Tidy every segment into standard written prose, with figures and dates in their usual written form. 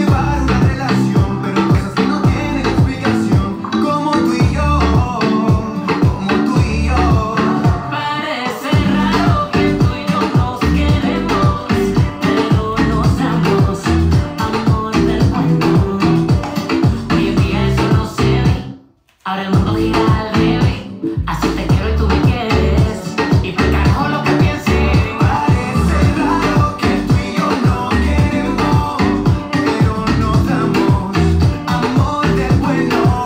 llevar una relación, pero cosas que no tienen explicación, como tú y yo, como tú y yo. Parece raro que tú y yo nos queremos, pero nos damos amor del bueno. Hoy en día eso no se ve, ahora el mundo gira al revés. Así te quiero y tú me quieres, y por carajo lo que pienses. Parece raro que tú y yo no queremos, pero nos damos amor del bueno.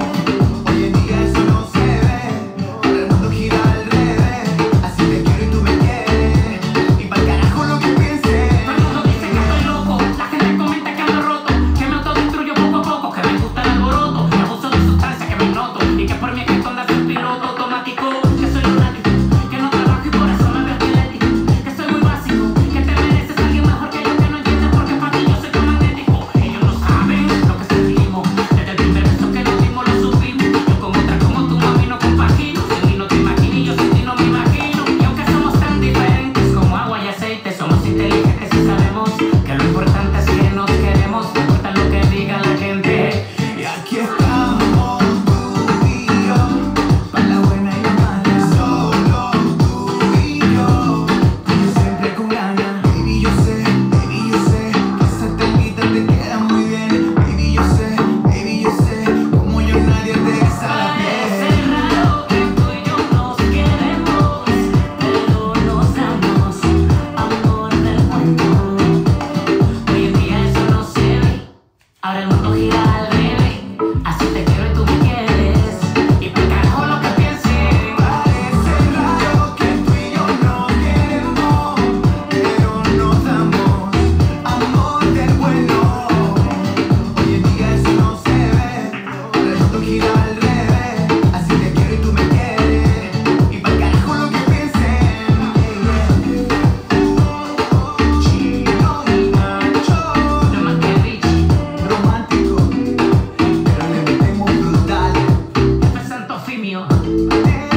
Hoy en día eso no se ve, ahora el mundo gira al revés. Así te quiero y tú me quieres, y pa'l carajo lo que pienses. Todo el mundo dice que estoy loco, la gente comenta que ando roto, que me autodestruyo poco a poco, que me gusta el alboroto, que abuso de sustancias, que me noto, y que por mí es que esto anda de un piloto automático, que soy lunático, que no trabajo y por eso me veo esquelético, que soy muy básico, que te mereces a alguien mejor que yo, que no entiende porque para ti yo soy tan magnético. Ellos no saben lo que sentimos, desde el primer beso que nos dimos lo supimos. Yo con otra como tu mami no compagino, sin ti no te imagino y yo sin ti no me imagino. Y aunque somos tan diferentes como agua y aceite, somos inteligentes y sabemos que lo importante es que nos queremos, no importa lo que diga la gente. Y aquí estamos tú y yo, pa' la buena y la mala, solo tú y yo, siempre con ganas. Baby, yo sé que esa tanguita te queda muy bien. Baby, yo sé, como yo nadie te besa la Parece piel. raro que tú y yo nos queremos, pero nos damos amor del bueno. Hoy en día eso no se ve, ahora el mundo gira al revés. Así te quiero y tú me quieres, y por carajo lo que pienses. Parece raro que tú y yo no queremos, pero nos damos amor del bueno. Hoy en día eso no se ve, ahora el mundo gira al revés. Así te quiero y tú me quieres, y pa'l carajo lo que piensen. Chino y Nacho, Yo más que Richie, romántico, pero le metemos brutal. F. Santo Fimio.